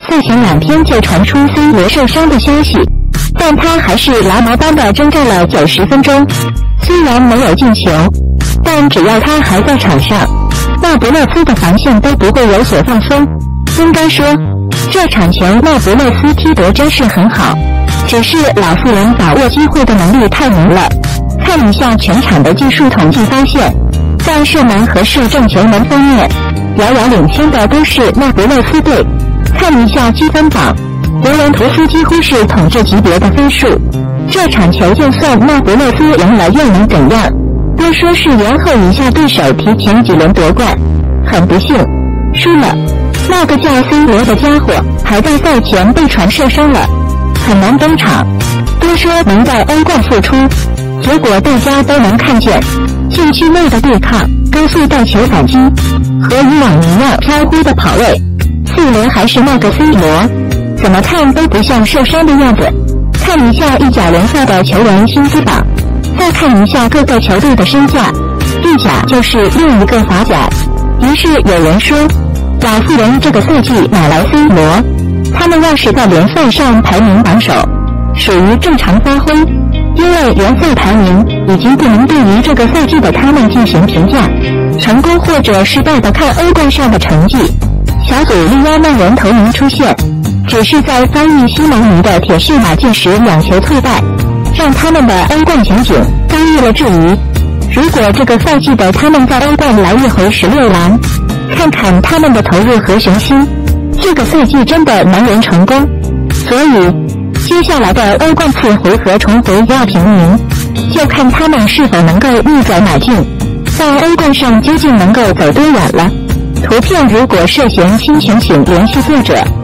赛前2天就传出 C 罗受伤的消息，但他还是牢牢般的征战了90分钟。虽然没有进球，但只要他还在场上，那不勒斯的防线都不会有所放松。应该说，这场球那不勒斯踢得真是很好，只是老妇人把握机会的能力太明了。看一下全场的技术统计发现，在射门和射正球门方面，遥遥领先的都是那不勒斯队。看一下积分榜，尤文图斯几乎是统治级别的分数。这场球就算那不勒斯赢了又能怎样？都说是延后一下对手提前几轮夺冠，很不幸，输了。那个叫 C 罗的家伙还在赛前被传受伤了，很难登场。都说能在欧冠复出，结果大家都能看见禁区内的对抗、高速带球反击和以往一样飘忽的跑位。C 罗还是那个 C 罗，怎么看都不像受伤的样子。看一下意甲联赛的球员薪资榜，再看一下各个球队的身价，意甲就是另一个法甲。于是有人说，老妇人这个赛季哪来 C 罗？他们要是在联赛上排名榜首，属于正常发挥，因为联赛排名已经不能对于这个赛季的他们进行评价。成功或者失败的看欧冠上的成绩。小组利亚曼人头名出现，只是在翻译西蒙尼的铁士马竞时2球挫败，让他们的欧冠前景遭遇了质疑。如果这个赛季的他们在欧冠来一回16篮，看看他们的投入和雄心，这个赛季真的能人成功。所以接下来的欧冠次回合重回亚平宁，就看他们是否能够逆转马竞，在欧冠上究竟能够走多远了。图片如果涉嫌侵权，请联系作者。